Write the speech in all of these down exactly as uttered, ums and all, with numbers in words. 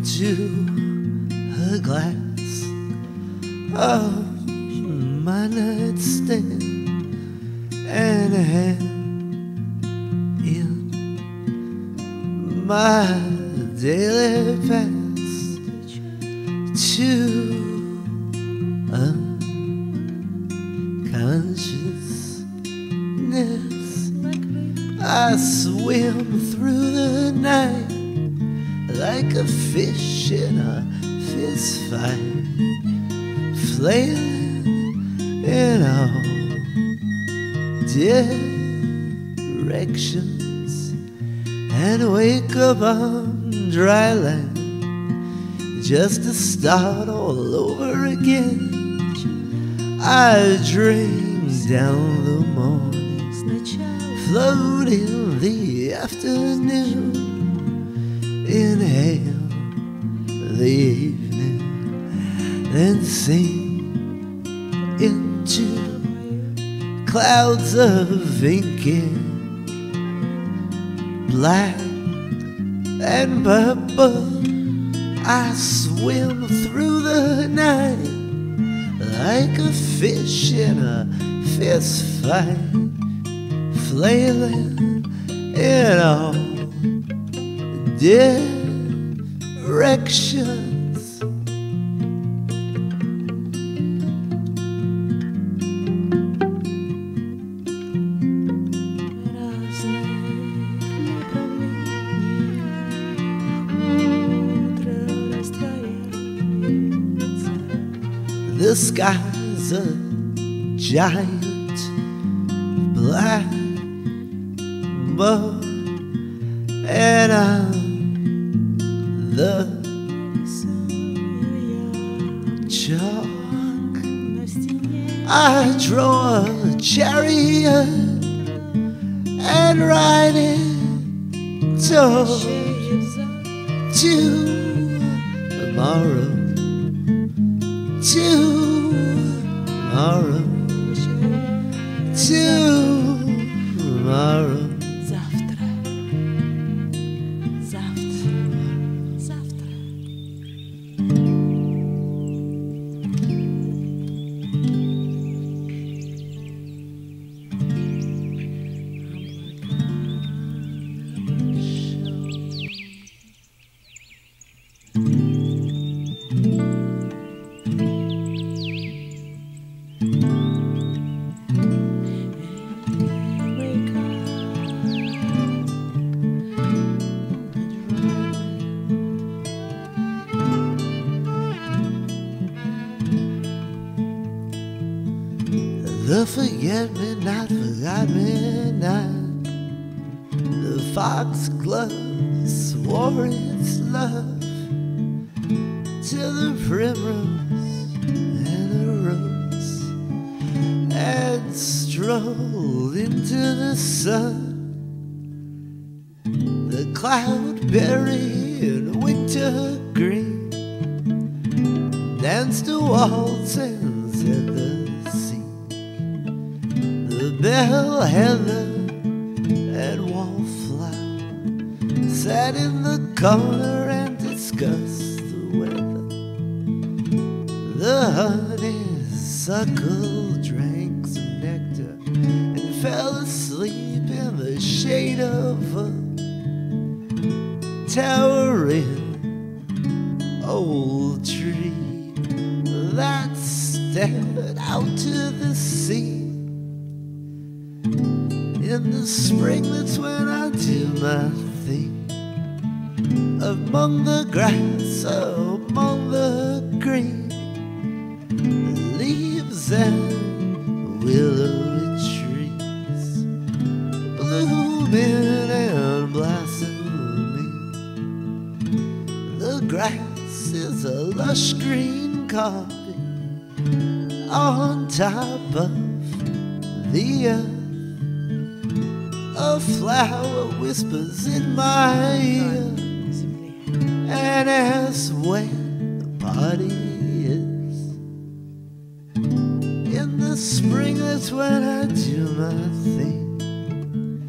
to a glass of my nightstand and a hand in my daily passage to unconsciousness. I swim through the night like a fish in a fist fight, flailing in all directions, and wake up on dry land just to start all over again. I dream down the morning, float in the afternoon, inhale the evening, then sink into clouds of inky, black and purple. I swim through the night like a fish in a fist fight, flailing in all directions. The sky's a giant black bug, and I'm the chalk. I draw a chariot and ride it towards to tomorrow, to tomorrow, to tomorrow. Завтра, завтра, завтра. The forget-me-not, forgot-me-not, the foxglove swore its love to the primrose and the rose, and strolled into the sun. The cloudberry in winter green danced a waltz and said the bell heather and wallflower sat in the corner and discussed the weather. The honeysuckle drank some nectar and fell asleep in the shade of a towering old tree that stared out to the sea. In the spring, that's when I do my thing, among the grass, among the green leaves and willow trees, blooming and blossoming. The grass is a lush green carpet on top of the earth. A flower whispers in my ear and asks when the party is. In the spring, that's when I do my thing,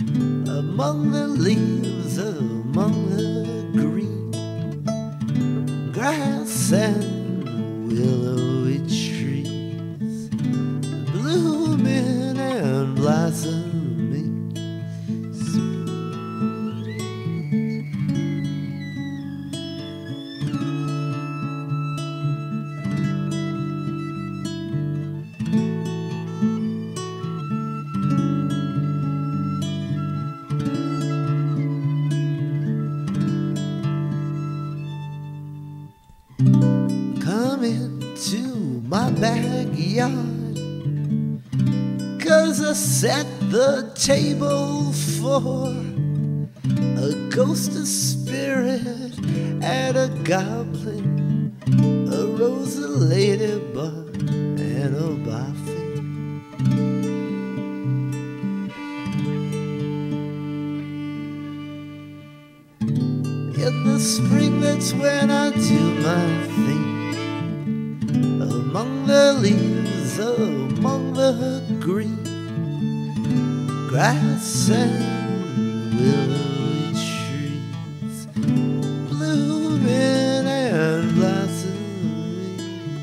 among the leaves, among the green grass and willowy trees, blooming and blossoming. Come into my backyard, 'cause I set the table for a ghost, a spirit, and a goblin, a rose, a ladybug, and a buffet. In the spring, that's when I do my thing, among the leaves, among the green grass and willowy trees, blooming and blossoming,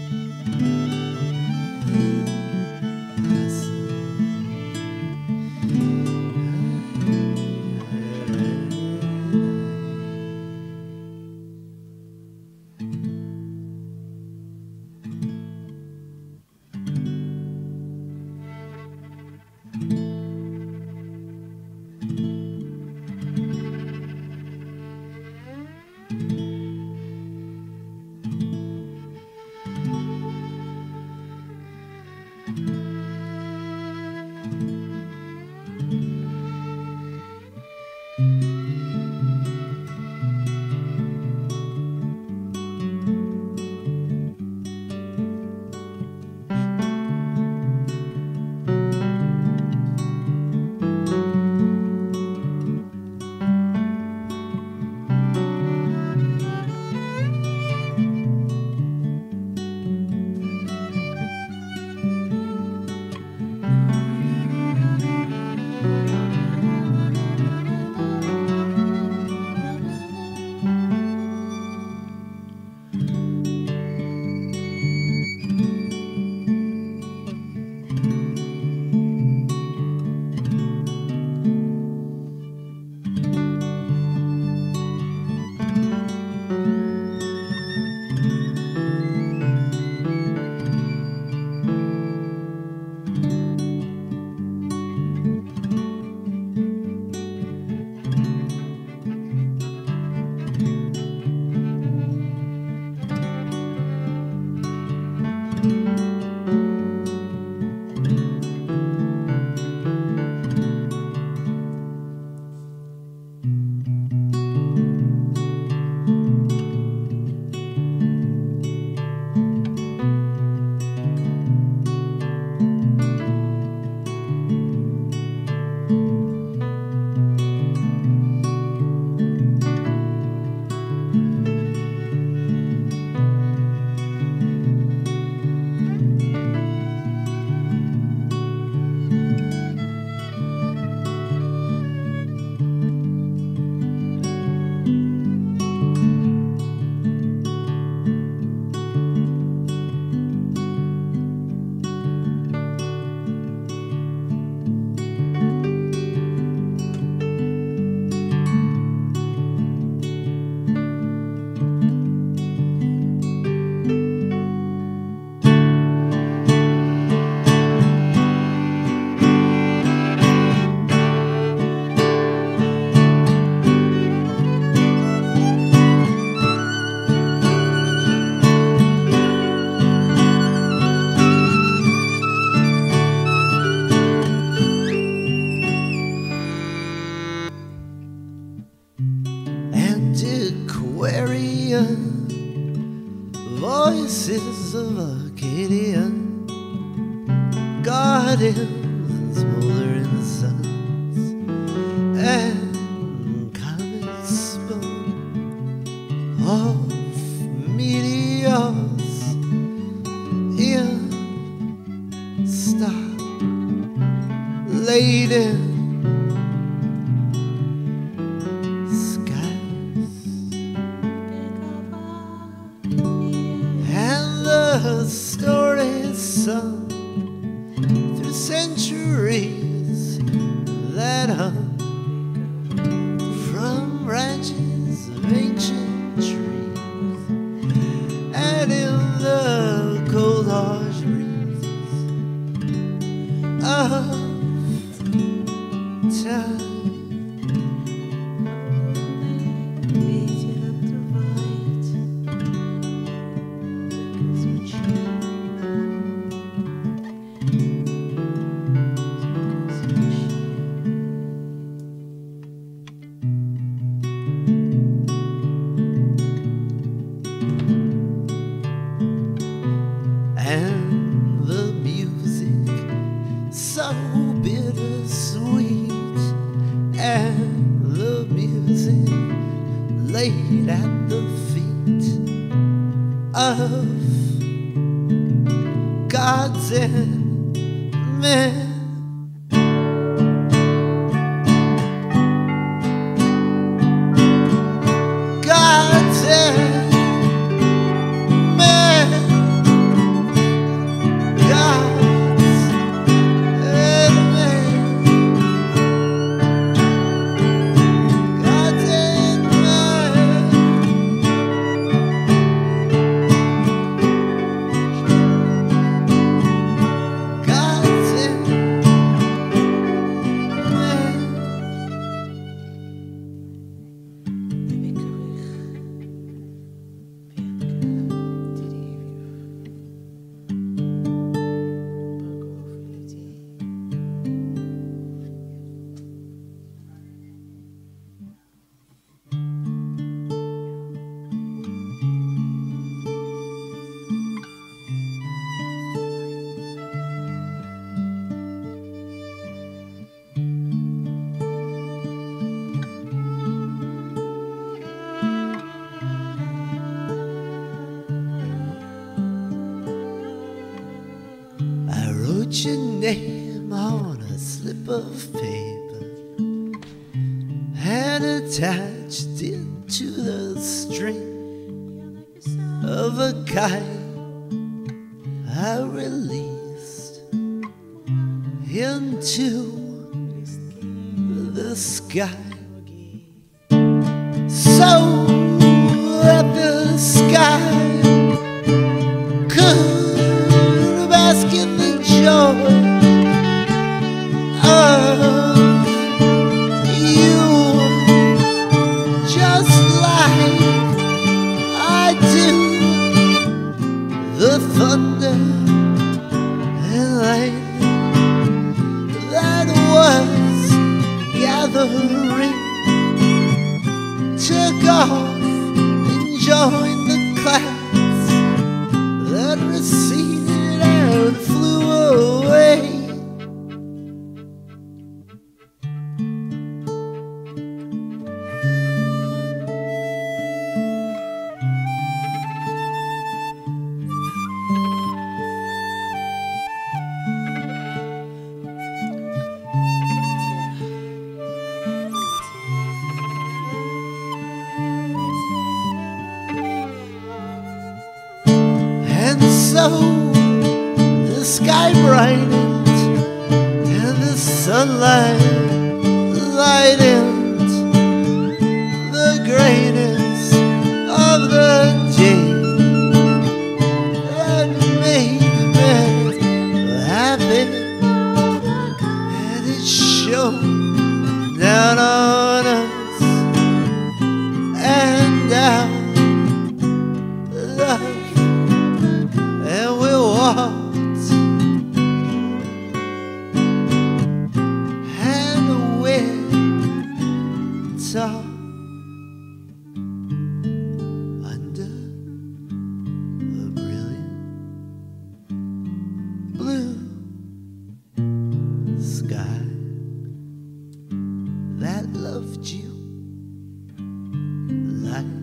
voices of Arcadian gardens, smoldering suns, and comets spun off meteors in star-laden a story sung through centuries that hung from branches of ancient trees, and in the cold harsh breezes of time. And the music so bittersweet, and the music laid at the feet of gods and men. Gods and your name on a slip of paper and attached it to the string of a kite I released into the sky, so that the sky could bask in the joy of you, just like I do the thunder and lightning that was gathering, took off and joined the clouds that receded and flew away. And so the sky brightened and the sunlight lightened the grayness of the day that made me happy, and it shone down on us and down love. And we walked hand went up under a brilliant blue sky that loved you like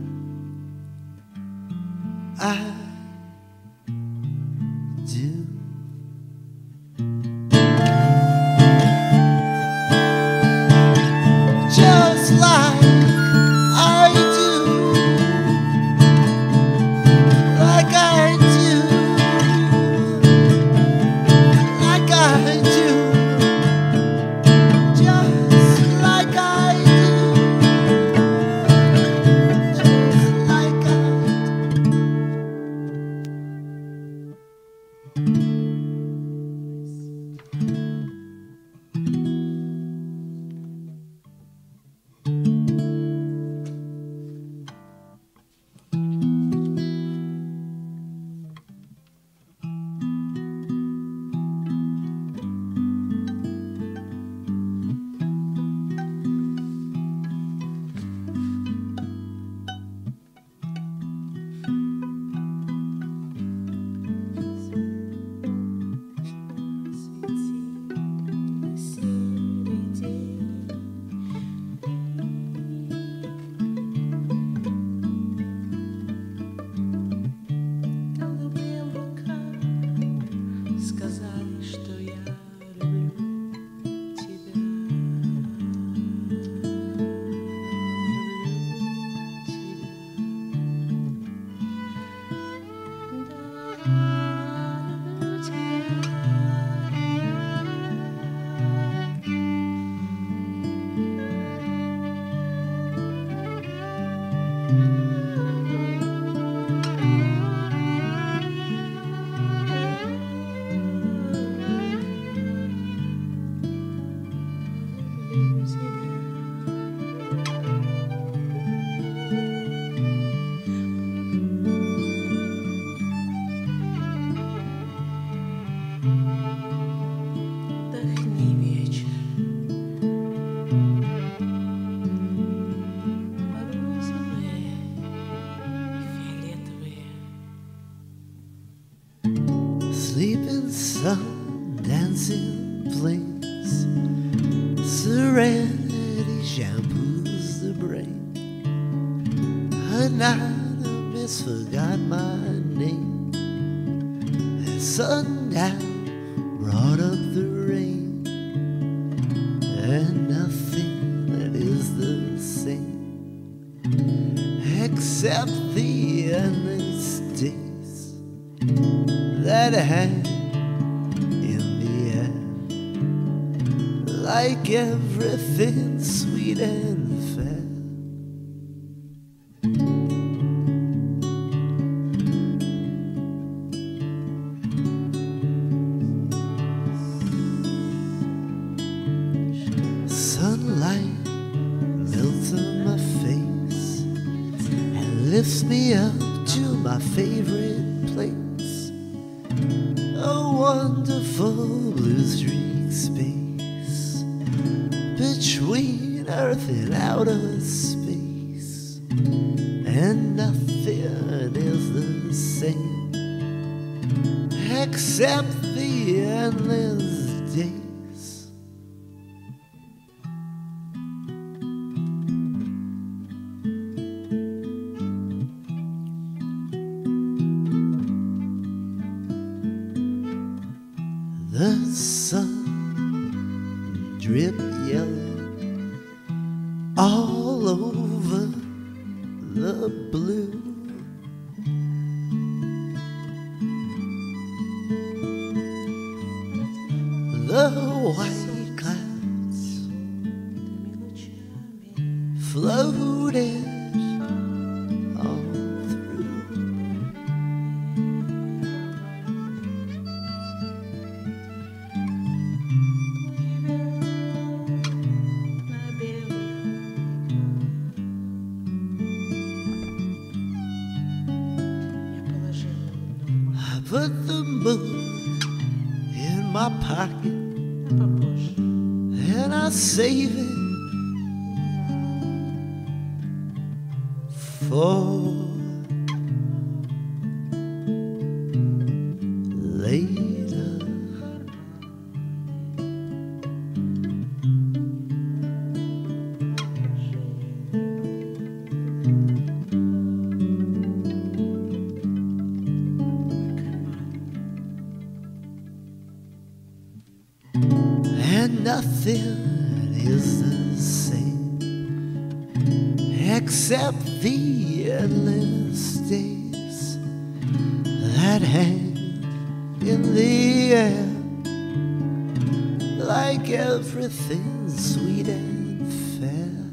I do. Just like I do, like I do. Sleeping sun, dancing flames, serenity shampoos the brain. Anonymous forgot my name, and sundown brought up the rain, and nothing that is the same except the endless days that hang in the air, like everything sweet and fair. Sunlight melts on my face and lifts me up to my favorite place, a wonderful blue streak space between Earth and outer space, and nothing is the same except the endless days. The sun drip yellow all over the blue. The white clouds floated all through. I put the moon in my pocket and I save it for later. And nothing is the same except the endless days that hang in the air, like everything sweet and fair.